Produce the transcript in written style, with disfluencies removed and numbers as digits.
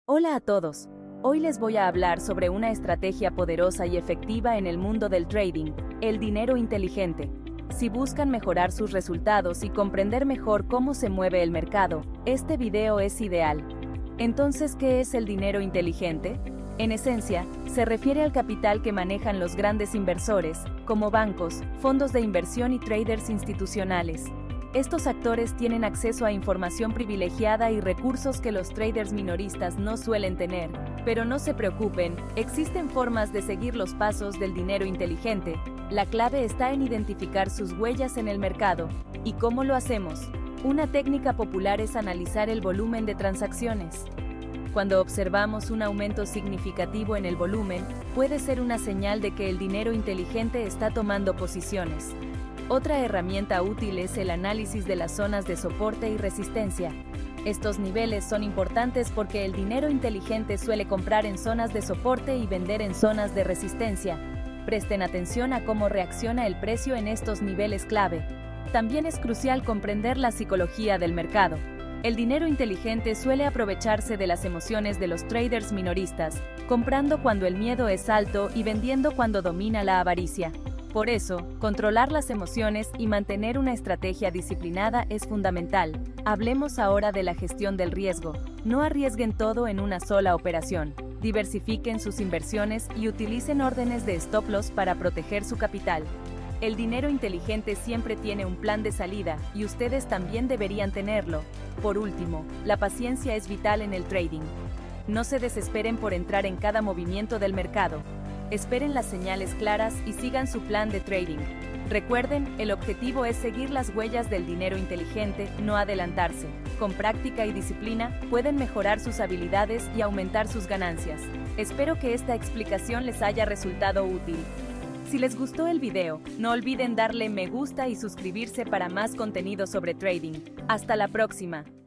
Hola a todos. Hoy les voy a hablar sobre una estrategia poderosa y efectiva en el mundo del trading, el dinero inteligente. Si buscan mejorar sus resultados y comprender mejor cómo se mueve el mercado, este video es ideal. Entonces, ¿qué es el dinero inteligente? En esencia, se refiere al capital que manejan los grandes inversores, como bancos, fondos de inversión y traders institucionales. Estos actores tienen acceso a información privilegiada y recursos que los traders minoristas no suelen tener. Pero no se preocupen, existen formas de seguir los pasos del dinero inteligente. La clave está en identificar sus huellas en el mercado. ¿Y cómo lo hacemos? Una técnica popular es analizar el volumen de transacciones. Cuando observamos un aumento significativo en el volumen, puede ser una señal de que el dinero inteligente está tomando posiciones. Otra herramienta útil es el análisis de las zonas de soporte y resistencia. Estos niveles son importantes porque el dinero inteligente suele comprar en zonas de soporte y vender en zonas de resistencia. Presten atención a cómo reacciona el precio en estos niveles clave. También es crucial comprender la psicología del mercado. El dinero inteligente suele aprovecharse de las emociones de los traders minoristas, comprando cuando el miedo es alto y vendiendo cuando domina la avaricia. Por eso, controlar las emociones y mantener una estrategia disciplinada es fundamental. Hablemos ahora de la gestión del riesgo. No arriesguen todo en una sola operación. Diversifiquen sus inversiones y utilicen órdenes de stop loss para proteger su capital. El dinero inteligente siempre tiene un plan de salida, y ustedes también deberían tenerlo. Por último, la paciencia es vital en el trading. No se desesperen por entrar en cada movimiento del mercado. Esperen las señales claras y sigan su plan de trading. Recuerden, el objetivo es seguir las huellas del dinero inteligente, no adelantarse. Con práctica y disciplina, pueden mejorar sus habilidades y aumentar sus ganancias. Espero que esta explicación les haya resultado útil. Si les gustó el video, no olviden darle me gusta y suscribirse para más contenido sobre trading. Hasta la próxima.